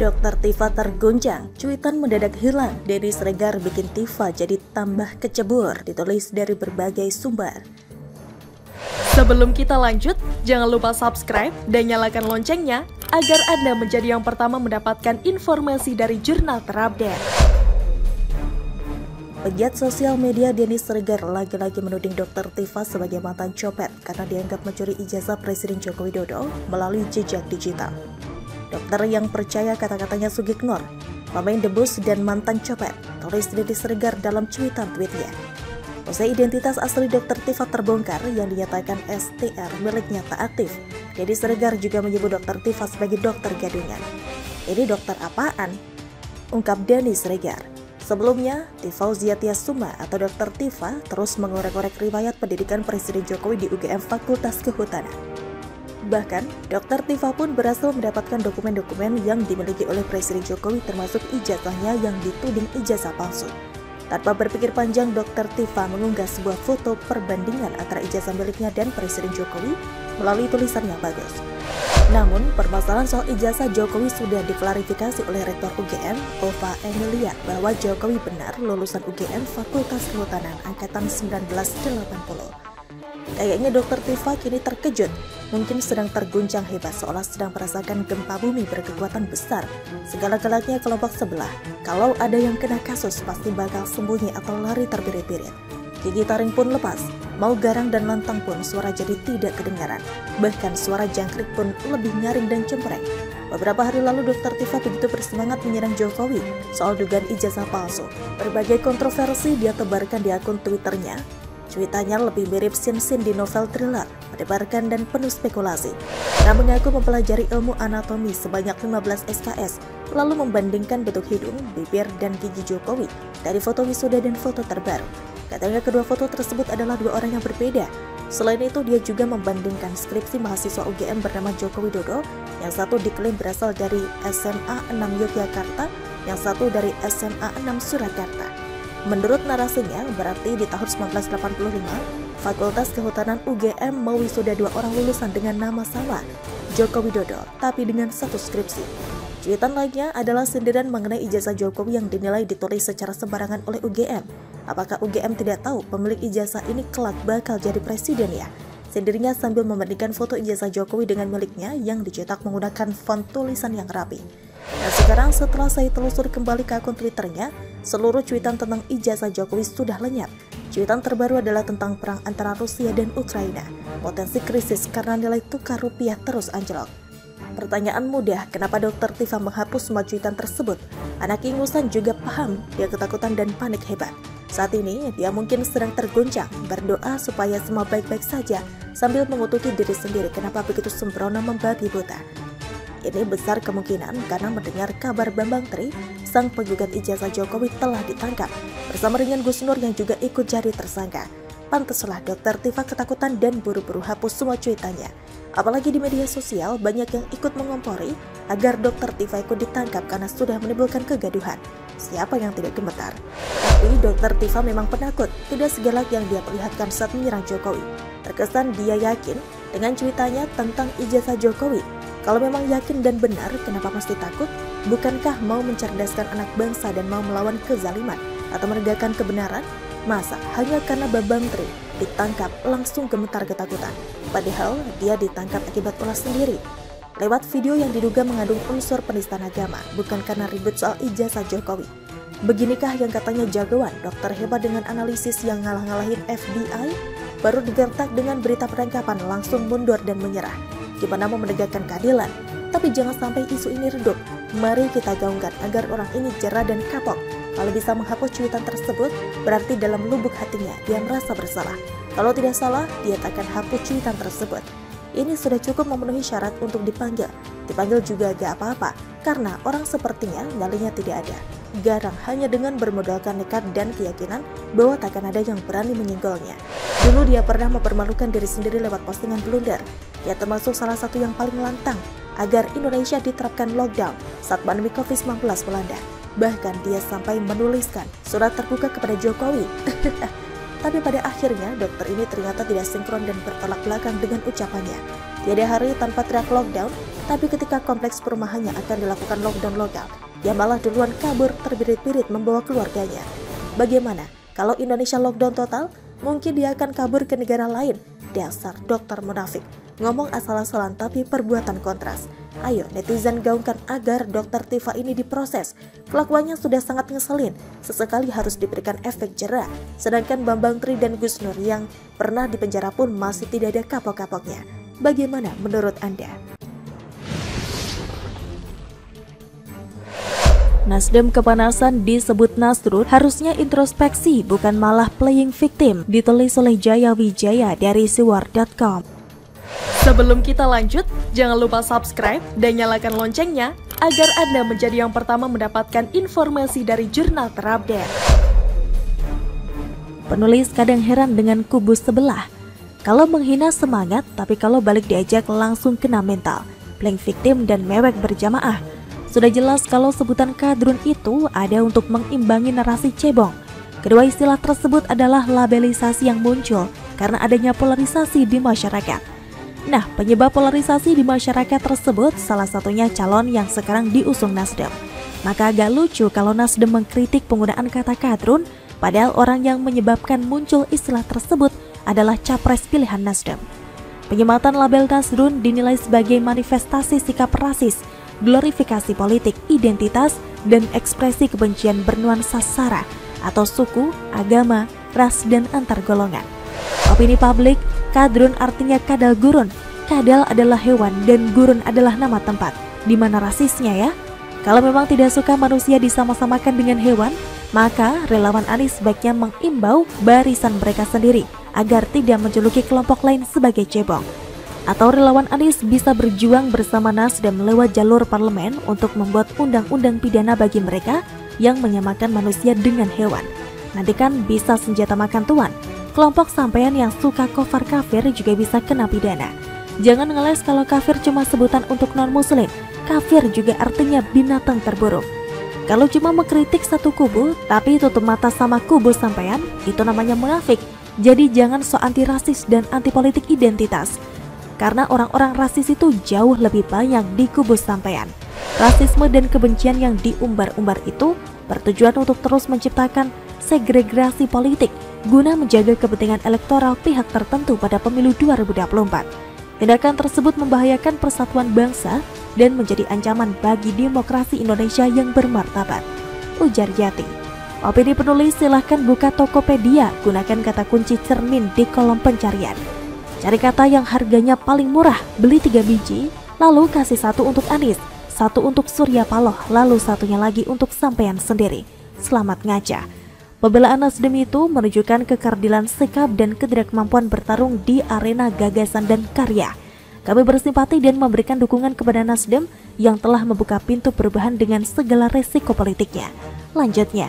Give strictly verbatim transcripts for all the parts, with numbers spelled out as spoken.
Dokter Tifa terguncang, cuitan mendadak hilang. Denny Siregar bikin Tifa jadi tambah kecebur, ditulis dari berbagai sumber. Sebelum kita lanjut, jangan lupa subscribe dan nyalakan loncengnya agar Anda menjadi yang pertama mendapatkan informasi dari jurnal terupdate. Pegiat sosial media Denny Siregar lagi-lagi menuding Dokter Tifa sebagai mantan copet karena dianggap mencuri ijazah Presiden Joko Widodo melalui jejak digital. Dokter yang percaya kata-katanya Sugiknor, pemain debus dan mantan copet, tulis Denny Siregar dalam cuitan tweetnya. Usai identitas asli Dokter Tifa terbongkar yang dinyatakan S T R miliknya tak aktif, Denny Siregar juga menyebut Dokter Tifa sebagai dokter gadungan. Ini dokter apaan? Ungkap Denny Siregar. Sebelumnya, Tifauziah Tiasuma atau Dokter Tifa terus mengorek-orek riwayat pendidikan Presiden Jokowi di U G M Fakultas Kehutanan. Bahkan, Dokter Tifa pun berhasil mendapatkan dokumen-dokumen yang dimiliki oleh Presiden Jokowi termasuk ijazahnya yang dituding ijazah palsu. Tanpa berpikir panjang, Dokter Tifa mengunggah sebuah foto perbandingan antara ijazah miliknya dan Presiden Jokowi melalui tulisan yang bagus. Namun, permasalahan soal ijazah Jokowi sudah diklarifikasi oleh Rektor U G M, Ova Emilia, bahwa Jokowi benar lulusan U G M Fakultas Kehutanan Angkatan seribu sembilan ratus delapan puluh. Kayaknya Dokter Tifa kini terkejut, mungkin sedang terguncang hebat seolah sedang merasakan gempa bumi berkekuatan besar. Segala-galanya kelompok sebelah, kalau ada yang kena kasus pasti bakal sembunyi atau lari terbirit-birit. Gigi taring pun lepas, mau garang dan lantang pun suara jadi tidak kedengaran. Bahkan suara jangkrik pun lebih nyaring dan cempreng. Beberapa hari lalu Dokter Tifa begitu bersemangat menyerang Jokowi soal dugaan ijazah palsu. Berbagai kontroversi dia tebarkan di akun Twitternya. Cuitannya lebih mirip scene-scene di novel thriller, mendebarkan dan penuh spekulasi. Dia mengaku mempelajari ilmu anatomi sebanyak lima belas S K S, lalu membandingkan bentuk hidung, bibir, dan gigi Jokowi dari foto wisuda dan foto terbaru. Katanya kedua foto tersebut adalah dua orang yang berbeda. Selain itu, dia juga membandingkan skripsi mahasiswa U G M bernama Joko Widodo, yang satu diklaim berasal dari S M A enam Yogyakarta, yang satu dari S M A enam Surakarta. Menurut narasinya, berarti di tahun seribu sembilan ratus delapan puluh lima, Fakultas Kehutanan U G M mewisuda dua orang lulusan dengan nama sama, Joko Widodo, tapi dengan satu skripsi. Cuitan lainnya adalah sindiran mengenai ijazah Jokowi yang dinilai ditulis secara sembarangan oleh U G M. Apakah U G M tidak tahu pemilik ijazah ini kelak bakal jadi presiden ya? Sindirnya sambil membandingkan foto ijazah Jokowi dengan miliknya yang dicetak menggunakan font tulisan yang rapi. Dan sekarang setelah saya telusur kembali ke akun Twitternya, seluruh cuitan tentang ijazah Jokowi sudah lenyap. Cuitan terbaru adalah tentang perang antara Rusia dan Ukraina, potensi krisis karena nilai tukar rupiah terus anjlok. Pertanyaan mudah, kenapa Dokter Tifa menghapus semua cuitan tersebut? Anak ingusan juga paham, dia ketakutan dan panik hebat. Saat ini, dia mungkin sedang terguncang, berdoa supaya semua baik-baik saja, sambil mengutuki diri sendiri kenapa begitu sembrono membabi buta. Ini besar kemungkinan karena mendengar kabar Bambang Tri, sang penggugat ijazah Jokowi telah ditangkap, bersama dengan Gus Nur yang juga ikut jadi tersangka. Pantaslah Dokter Tifa ketakutan dan buru-buru hapus semua cuitannya. Apalagi di media sosial banyak yang ikut mengompori agar Dokter Tifa ikut ditangkap karena sudah menimbulkan kegaduhan. Siapa yang tidak gemetar? Tapi Dokter Tifa memang penakut, tidak segalak yang dia perlihatkan saat menyerang Jokowi. Terkesan dia yakin dengan cuitannya tentang ijazah Jokowi. Kalau memang yakin dan benar, kenapa mesti takut? Bukankah mau mencerdaskan anak bangsa dan mau melawan kezaliman atau menegakkan kebenaran? Masa hanya karena Bambang Tri ditangkap langsung gemetar ketakutan? Padahal dia ditangkap akibat ulah sendiri. Lewat video yang diduga mengandung unsur penistaan agama, bukan karena ribut soal ijazah Jokowi. Beginikah yang katanya jagoan, dokter hebat dengan analisis yang ngalah-ngalahin F B I, baru digertak dengan berita penangkapan langsung mundur dan menyerah. Gimana mau menegakkan keadilan? Tapi jangan sampai isu ini redup. Mari kita gaungkan agar orang ini jera dan kapok. Kalau bisa menghapus cuitan tersebut, berarti dalam lubuk hatinya dia merasa bersalah. Kalau tidak salah, dia takkan hapus cuitan tersebut. Ini sudah cukup memenuhi syarat untuk dipanggil. Dipanggil juga gak apa-apa, karena orang sepertinya nyalinya tidak ada. Garang hanya dengan bermodalkan nekat dan keyakinan bahwa takkan ada yang berani menyinggolnya. Dulu dia pernah mempermalukan diri sendiri lewat postingan blunder. Dia termasuk salah satu yang paling lantang agar Indonesia diterapkan lockdown saat pandemi covid sembilan belas melanda. Bahkan dia sampai menuliskan surat terbuka kepada Jokowi. Tapi pada akhirnya dokter ini ternyata tidak sinkron dan bertolak belakang dengan ucapannya. Tiada hari tanpa teriak lockdown, Tapi ketika kompleks perumahannya akan dilakukan lockdown lokal, dia malah duluan kabur terbirit-birit membawa keluarganya. Bagaimana kalau Indonesia lockdown total? Mungkin dia akan kabur ke negara lain. Dasar dokter munafik. Ngomong asal-asalan tapi perbuatan kontras. Ayo netizen gaungkan agar dokter Tifa ini diproses. Kelakuannya sudah sangat ngeselin. Sesekali harus diberikan efek jera. Sedangkan Bambang Tri dan Gus Nur yang pernah dipenjara pun masih tidak ada kapok-kapoknya. Bagaimana menurut Anda? Nasdem kepanasan disebut Nasrul, harusnya introspeksi bukan malah playing victim, ditulis oleh Jaya Wijaya dari siwar dot com. Sebelum kita lanjut, jangan lupa subscribe dan nyalakan loncengnya agar Anda menjadi yang pertama mendapatkan informasi dari jurnal terupdate. Penulis kadang heran dengan kubu sebelah. Kalau menghina semangat, tapi kalau balik diajak langsung kena mental, playing victim dan mewek berjamaah. Sudah jelas kalau sebutan kadrun itu ada untuk mengimbangi narasi cebong. Kedua istilah tersebut adalah labelisasi yang muncul karena adanya polarisasi di masyarakat. Nah, penyebab polarisasi di masyarakat tersebut salah satunya calon yang sekarang diusung Nasdem. Maka agak lucu kalau Nasdem mengkritik penggunaan kata kadrun, padahal orang yang menyebabkan muncul istilah tersebut adalah capres pilihan Nasdem. Penyematan label kadrun dinilai sebagai manifestasi sikap rasis, glorifikasi politik, identitas, dan ekspresi kebencian bernuansa sara atau suku, agama, ras, dan antar golongan. Opini publik, kadrun artinya kadal gurun. Kadal adalah hewan dan gurun adalah nama tempat. Di mana rasisnya ya? Kalau memang tidak suka manusia disama-samakan dengan hewan, maka relawan Anies sebaiknya mengimbau barisan mereka sendiri agar tidak menjuluki kelompok lain sebagai cebong. Atau relawan Anies bisa berjuang bersama Nasdem lewat jalur parlemen untuk membuat undang-undang pidana bagi mereka yang menyamakan manusia dengan hewan. Nanti kan bisa senjata makan tuan. Kelompok sampean yang suka kofar kafir juga bisa kena pidana. Jangan ngeles kalau kafir cuma sebutan untuk non-muslim. Kafir juga artinya binatang terburuk. Kalau cuma mengkritik satu kubu tapi tutup mata sama kubu sampean, itu namanya munafik. Jadi jangan so anti rasis dan anti politik identitas. Karena orang-orang rasis itu jauh lebih banyak di kubu sampean. Rasisme dan kebencian yang diumbar-umbar itu bertujuan untuk terus menciptakan segregasi politik guna menjaga kepentingan elektoral pihak tertentu pada pemilu dua ribu dua puluh empat. Tindakan tersebut membahayakan persatuan bangsa dan menjadi ancaman bagi demokrasi Indonesia yang bermartabat, ujar Jati. Opini penulis silahkan buka Tokopedia, gunakan kata kunci cermin di kolom pencarian. Cari kata yang harganya paling murah, beli tiga biji, lalu kasih satu untuk Anies, satu untuk Surya Paloh, lalu satunya lagi untuk sampean sendiri. Selamat ngaca. Pembelaan Nasdem itu menunjukkan kekerdilan sikap dan ketidakmampuan bertarung di arena gagasan dan karya. Kami bersimpati dan memberikan dukungan kepada Nasdem yang telah membuka pintu perubahan dengan segala resiko politiknya. Lanjutnya,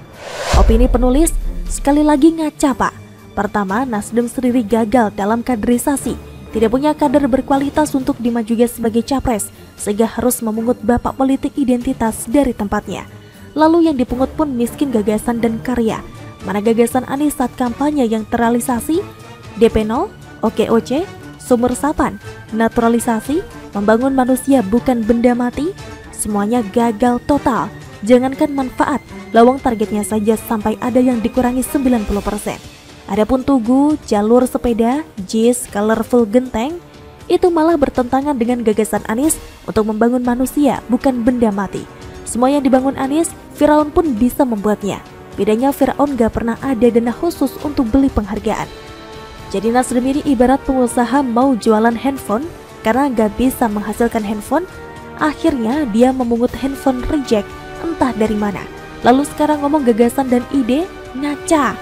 opini penulis sekali lagi ngaca pak. Pertama, Nasdem sendiri gagal dalam kaderisasi, tidak punya kader berkualitas untuk dimajukan sebagai capres, sehingga harus memungut bapak politik identitas dari tempatnya. Lalu yang dipungut pun miskin gagasan dan karya. Mana gagasan Anies saat kampanye yang terrealisasi? D P nol, O K O C, sumur sapan, naturalisasi, membangun manusia bukan benda mati, semuanya gagal total. Jangankan manfaat, lawang targetnya saja sampai ada yang dikurangi sembilan puluh persen. Adapun Tugu, jalur sepeda, jis, colorful genteng, itu malah bertentangan dengan gagasan Anies untuk membangun manusia, bukan benda mati. Semua yang dibangun Anies, Firaun pun bisa membuatnya. Bedanya Firaun gak pernah ada dana khusus untuk beli penghargaan. Jadi Nasdem ini ibarat pengusaha mau jualan handphone, karena gak bisa menghasilkan handphone, akhirnya dia memungut handphone reject, entah dari mana. Lalu sekarang ngomong gagasan dan ide, ngaca.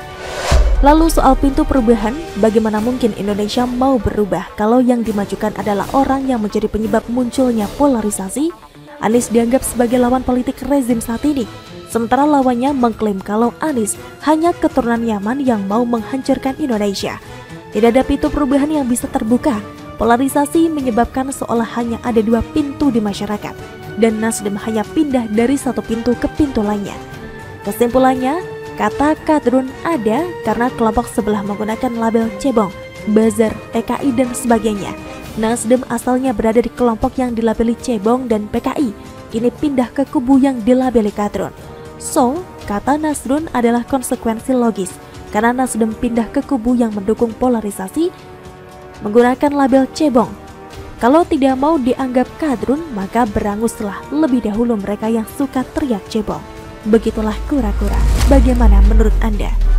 Lalu soal pintu perubahan, bagaimana mungkin Indonesia mau berubah kalau yang dimajukan adalah orang yang menjadi penyebab munculnya polarisasi? Anies dianggap sebagai lawan politik rezim saat ini, sementara lawannya mengklaim kalau Anies hanya keturunan Yaman yang mau menghancurkan Indonesia. Tidak ada pintu perubahan yang bisa terbuka. Polarisasi menyebabkan seolah hanya ada dua pintu di masyarakat, dan Nasdem hanya pindah dari satu pintu ke pintu lainnya. Kesimpulannya, kata kadrun ada karena kelompok sebelah menggunakan label cebong, buzzer, T K I, dan sebagainya. Nasdem asalnya berada di kelompok yang dilabeli cebong dan P K I, kini pindah ke kubu yang dilabeli kadrun. So, kata Nasrun adalah konsekuensi logis, karena Nasdem pindah ke kubu yang mendukung polarisasi menggunakan label cebong. Kalau tidak mau dianggap kadrun, maka beranguslah lebih dahulu mereka yang suka teriak cebong. Begitulah kura-kura. Bagaimana menurut Anda?